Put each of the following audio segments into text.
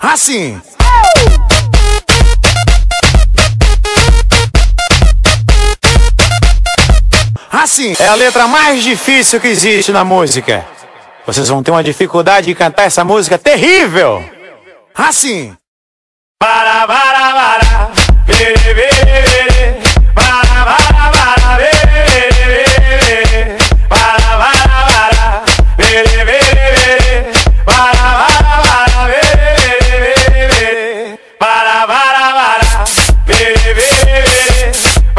Assim. Assim é a letra mais difícil que existe na música. Vocês vão ter uma dificuldade de cantar essa música terrível. Assim. Para, bere, bere, bere. Para, bere, bere. Para, bere, bere. Para, bere, bere. Para, bere, bere.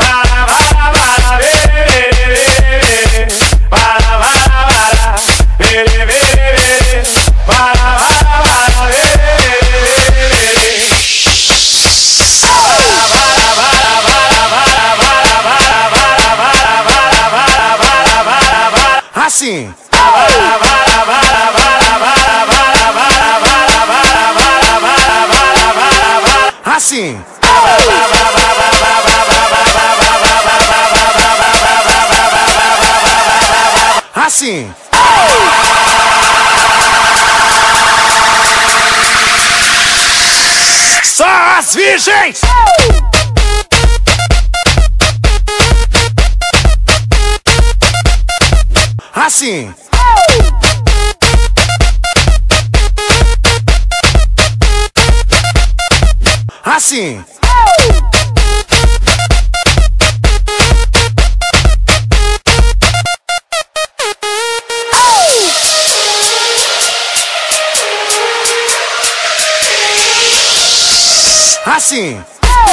Assim. Assim. Assim. Só as virgens! Assim. Assim. Assim.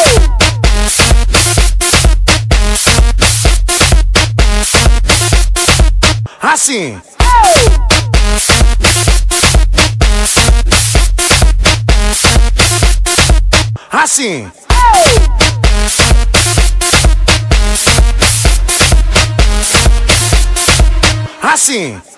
Assim. Assim. Assim.